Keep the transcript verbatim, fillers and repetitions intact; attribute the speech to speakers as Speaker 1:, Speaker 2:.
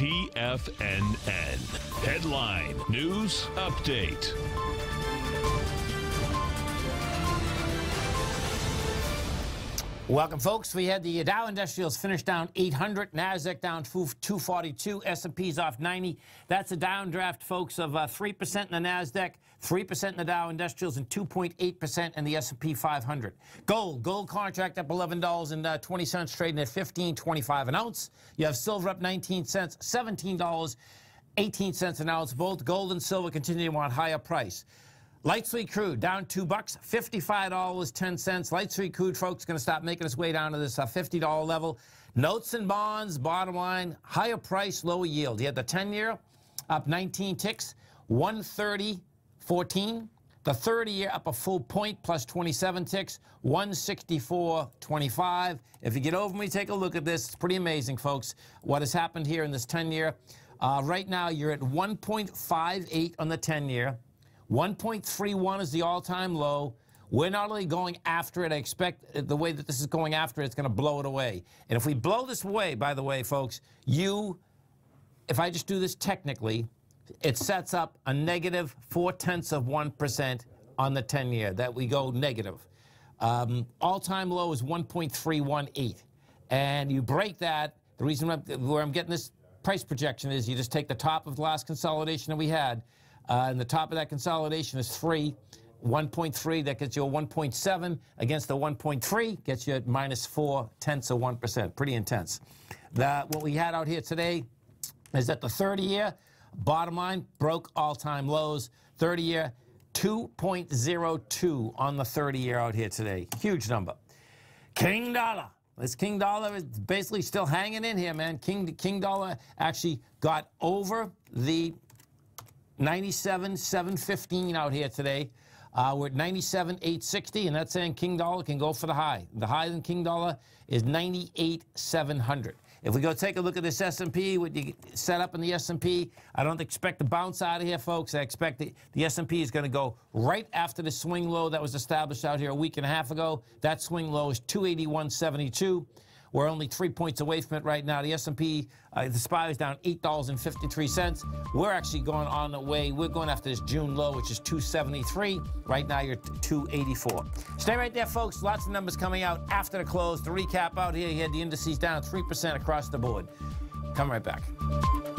Speaker 1: T F N N. Headline News Update.
Speaker 2: Welcome, folks. We had the Dow Industrials finish down eight hundred, NASDAQ down two forty-two, S and P's off ninety. That's a downdraft, folks, of uh, three percent in the NASDAQ, three percent in the Dow Industrials, and two point eight percent in the S and P five hundred. Gold, gold contract up eleven dollars and twenty cents, trading at fifteen twenty-five an ounce. You have silver up nineteen cents, seventeen dollars and eighteen cents an ounce. Both gold and silver continuing on higher price. Light sweet crude down two bucks, fifty-five dollars and ten cents. Light sweet crude, folks, going to start making its way down to this uh, fifty dollar level. Notes and bonds, bottom line, higher price, lower yield. You had the ten year up nineteen ticks, one thirty fourteen. The thirty year up a full point plus twenty-seven ticks, one sixty-four twenty-five. If you get over me, take a look at this. It's pretty amazing, folks, what has happened here in this ten year. Uh, right now, you're at one point five eight on the ten year. one point three one is the all-time low. We're not only going after it, I expect the way that this is going after it, it's going to blow it away. And if we blow this away, by the way, folks, you, if I just do this technically, it sets up a negative four-tenths of one percent on the ten year, that we go negative. Um, all-time low is one point three one eight. And you break that, the reason I'm, where I'm getting this price projection is you just take the top of the last consolidation that we had, Uh, and the top of that consolidation is three, one point three, that gets you a one point seven against the one point three, gets you at minus four tenths of one percent. Pretty intense. The, what we had out here today is that the thirty year, bottom line, broke all-time lows. thirty year, two point zero two on the thirty year out here today. Huge number. King dollar. This King dollar is basically still hanging in here, man. King, King dollar actually got over the ninety-seven seven fifteen out here today. Uh, we're at ninety-seven eight sixty, and that's saying King dollar can go for the high. The high in King dollar is ninety-eight seven hundred. If we go take a look at this S and P, what you set up in the S and P, I don't expect to bounce out of here, folks. I expect the, the S and P is going to go right after the swing low that was established out here a week and a half ago. That swing low is two eighty-one seventy-two. We're only three points away from it right now. The S and P, uh, the S P Y is down eight dollars and fifty-three cents. We're actually going on the way. We're going after this June low, which is two seventy-three. Right now, you're two eighty-four. Stay right there, folks. Lots of numbers coming out after the close. To recap out here, you had the indices down three percent across the board. Come right back.